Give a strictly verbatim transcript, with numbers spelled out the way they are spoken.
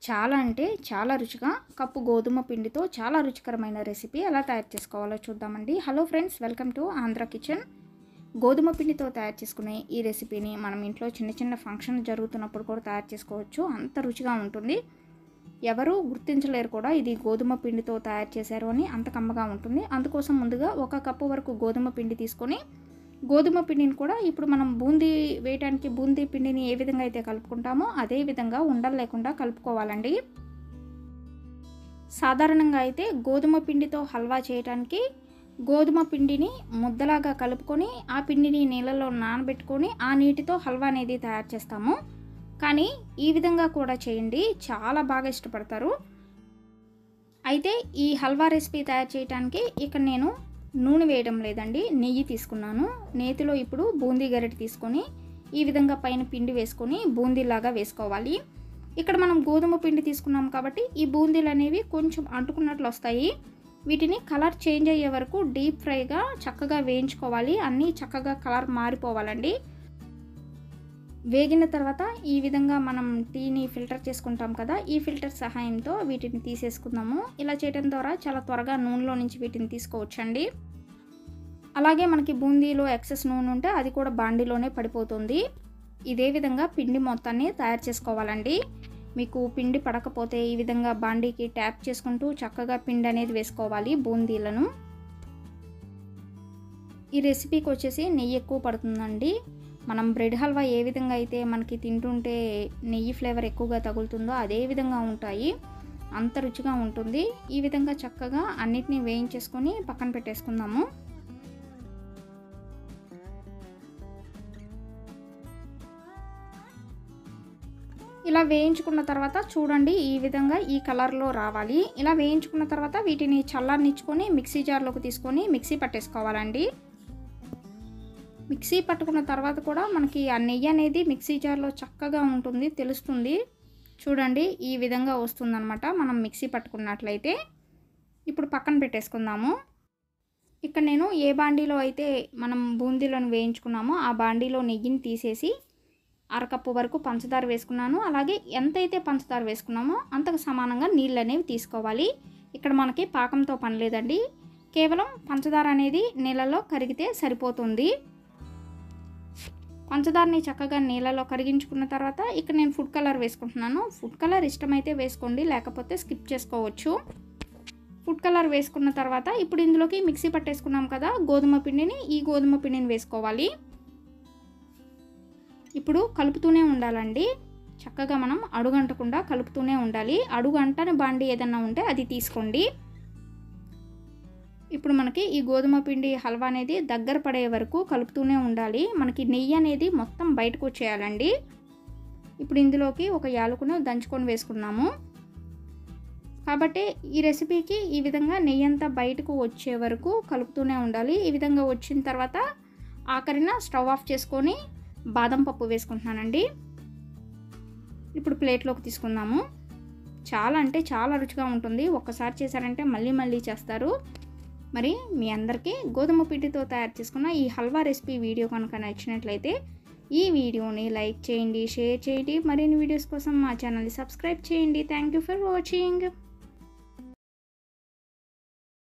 చాలా అంటే చాలా రుచిగా కప్పు గోధుమ పిండితో చాలా రుచికరమైన రెసిపీ ఎలా తయారు చేసుకోవాలో చూద్దామండి. Hello friends, welcome to Andhra kitchen. గోధుమ పిండితో తయారు చేసుకునే ఈ రెసిపీని మనం ఇంట్లో చిన్న చిన్న ఫంక్షన్ జరుగుతున్నప్పుడు కూడా తయారు చేసుకోవచ్చు. అంత రుచిగా ఉంటుంది. ఎవరు గుర్తించలేరు కూడా ఇది గోధుమ పిండితో తయారు చేశారు అని. అంత కమ్మగా ఉంటుంది. అందుకోసం ముందుగా ఒక కప్పు వరకు గోధుమ పిండి తీసుకొని గోధుమ పిండిని కూడా ఇప్పుడు మనం బూందీ వేయడానికి బూందీ పిండిని ఏ విధంగా అయితే కలుపుకుంటామో అదే విధంగా ఉండలు లేకుండా కలుపుకోవాలండి. సాధారణంగా అయితే గోధుమ పిండితో హల్వా చేయడానికి గోధుమ పిండిని ముద్దలాగా కలుపుకొని ఆ పిండిని నీళ్ళలో నానబెట్టుకొని ఆ నీటితో హల్వా అనేది తయారు చేస్తాము. కానీ ఈ విధంగా కూడా చేయండి, చాలా బాగా ఇష్టపడతారు. అయితే ఈ హల్వా రెసిపీ తయారు చేయడానికి ఇక్కడ నేను నూనె వేయడం లేదండి, నెయ్యి తీసుకున్నాను. నేతిలో ఇప్పుడు బూందీ గరిటె తీసుకొని ఈ విధంగా పైన పిండి వేసుకొని బూందీలాగా వేసుకోవాలి. ఇక్కడ మనం గోధుమ పిండి తీసుకున్నాం కాబట్టి ఈ బూందీలు అనేవి కొంచెం అంటుకున్నట్లు వస్తాయి. వీటిని కలర్ చేంజ్ అయ్యే వరకు డీప్ ఫ్రైగా చక్కగా వేయించుకోవాలి. అన్నీ చక్కగా కలర్ మారిపోవాలండి. వేగిన తర్వాత ఈ విధంగా మనం టీని ఫిల్టర్ చేసుకుంటాం కదా, ఈ ఫిల్టర్ సహాయంతో వీటిని తీసేసుకుందాము. ఇలా చేయడం ద్వారా చాలా త్వరగా నూనెలో నుంచి వీటిని తీసుకోవచ్చండి. అలాగే మనకి బూందీలో ఎక్సెస్ నూనె ఉంటే అది కూడా బాండీలోనే పడిపోతుంది. ఇదే విధంగా పిండి మొత్తాన్ని తయారు చేసుకోవాలండి. మీకు పిండి పడకపోతే ఈ విధంగా బాండీకి ట్యాప్ చేసుకుంటూ చక్కగా పిండి అనేది వేసుకోవాలి బూందీలను. ఈ రెసిపీకి వచ్చేసి నెయ్యి ఎక్కువ పడుతుందండి. మనం బ్రెడ్ హల్వా ఏ విధంగా అయితే మనకి తింటుంటే నెయ్యి ఫ్లేవర్ ఎక్కువగా తగులుతుందో అదే విధంగా ఉంటాయి. అంత రుచిగా ఉంటుంది. ఈ విధంగా చక్కగా అన్నిటినీ వేయించేసుకొని పక్కన పెట్టేసుకుందాము. ఇలా వేయించుకున్న తర్వాత చూడండి, ఈ విధంగా ఈ కలర్లో రావాలి. ఇలా వేయించుకున్న తర్వాత వీటిని చల్లారనిచ్చుకొని మిక్సీ జార్లోకి తీసుకొని మిక్సీ పట్టేసుకోవాలండి. మిక్సీ పట్టుకున్న తర్వాత కూడా మనకి ఆ నెయ్యి అనేది మిక్సీ జార్లో చక్కగా ఉంటుంది, తెలుస్తుంది. చూడండి, ఈ విధంగా వస్తుందన్నమాట మనం మిక్సీ పట్టుకున్నట్లయితే. ఇప్పుడు పక్కన పెట్టేసుకుందాము. ఇక్కడ నేను ఏ బాండీలో అయితే మనం బూందీలను వేయించుకున్నామో ఆ బాండీలో నెయ్యిని తీసేసి అరకప్పు వరకు పంచదార వేసుకున్నాను. అలాగే ఎంతైతే పంచదార వేసుకున్నామో అంతకు సమానంగా నీళ్ళు అనేవి తీసుకోవాలి. ఇక్కడ మనకి పాకంతో పని లేదండి, కేవలం పంచదార అనేది నీళ్ళలో కరిగితే సరిపోతుంది. పంచదారని చక్కగా నీళ్ళలో కరిగించుకున్న తర్వాత ఇక్కడ నేను ఫుడ్ కలర్ వేసుకుంటున్నాను. ఫుడ్ కలర్ ఇష్టమైతే వేసుకోండి, లేకపోతే స్కిప్ చేసుకోవచ్చు. ఫుడ్ కలర్ వేసుకున్న తర్వాత ఇప్పుడు ఇందులోకి మిక్సీ పట్టేసుకున్నాం కదా గోధుమ పిండిని, ఈ గోధుమ పిండిని వేసుకోవాలి. ఇప్పుడు కలుపుతూనే ఉండాలండి. చక్కగా మనం అడుగంటకుండా కలుపుతూనే ఉండాలి. అడుగంటని బాండి ఏదన్నా ఉంటే అది తీసుకోండి. ఇప్పుడు మనకి ఈ గోధుమ పిండి హల్వా అనేది దగ్గర పడే వరకు కలుపుతూనే ఉండాలి. మనకి నెయ్యి అనేది మొత్తం బయటకు వచ్చేయాలండి. ఇప్పుడు ఇందులోకి ఒక యాలకును దంచుకొని వేసుకున్నాము కాబట్టి ఈ రెసిపీకి ఈ విధంగా నెయ్యి అంతా బయటకు వచ్చే వరకు కలుపుతూనే ఉండాలి. ఈ విధంగా వచ్చిన తర్వాత ఆఖరిన స్టవ్ ఆఫ్ చేసుకొని బాదం పప్పు వేసుకుంటున్నానండి. ఇప్పుడు ప్లేట్లోకి తీసుకుందాము. చాలా అంటే చాలా రుచిగా ఉంటుంది. ఒక్కసారి చేశారంటే మళ్ళీ మళ్ళీ చేస్తారు. మరి మీ అందరికీ గోధుమ పిండితో తయారు చేసుకున్న ఈ హల్వా రెసిపీ వీడియో కనుక నచ్చినట్లయితే ఈ వీడియోని లైక్ చేయండి, షేర్ చేయండి. మరిన్ని వీడియోస్ కోసం మా ఛానల్ని సబ్స్క్రైబ్ చేయండి. Thank you for watching.